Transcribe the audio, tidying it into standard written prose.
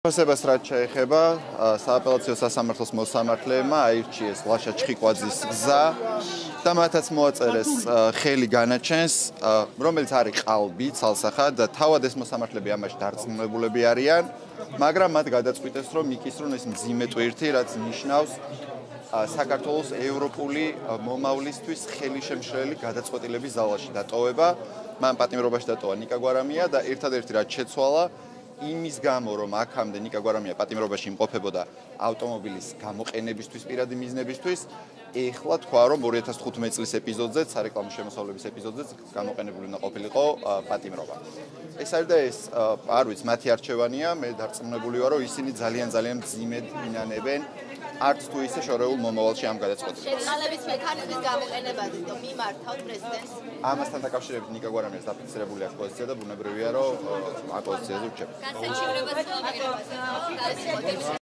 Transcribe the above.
Შესაძლოა რაც შეეხება სააპელაციო სასამართლოს მოსამართლეებმა აირჩიეს ლაშა ჩხიკვაძის გზა და მათაც მოაწერეს ხელი განაჩენს, რომელიც არის ყალბი ცალსახად და თავად ეს მოსამართლეები ამაში დარწმუნებულები არიან, მაგრამ მათ გადაწყვიტეს, რომ მიკისრონ ეს მძიმე ტვირთი, რაც ნიშნავს საქართველოს ევროპული მომავლისთვის ხელისშემშლელი გადაწყვეტილების ზალაში დატოვება. მან პატიმრობაში დატოვა ნიკა გვარამია და ერთადერთი რაც შეცვალა იმის გამო, რომ აქამდე ნიკა გვარამია პატიმრობაში იმყოფებოდა ავტომობილის გამოყენებისთვის, პირადი მიზნებისთვის, ეხლა თქვა, რომ 2015 წლის ეპიზოდზეც, სარეკლამო შემოსავლების ეპიზოდზეც გამოყენებული უნდა ყოფილიყო პატიმრობა. ეს არის და ეს, არ ვიცი, მათი არჩევანია, მე დარწმუნებული ვარ, რომ ისინი ძალიან მძიმედ ინანებენ არც თუ ისე შორეულ მომავალში ამ გადაწყვეტილებას. შეწყალების მექანიზმის გამოყენებაზე და მიმართავთ პრეზიდენტს. ამასთან დაკავშირებით ნიკა გვარამიას დაფიქსირებული აქვს პოზიცია და ბუნებრივია, რომ ამ პოზიციაზე რჩება. განსაჩივრებას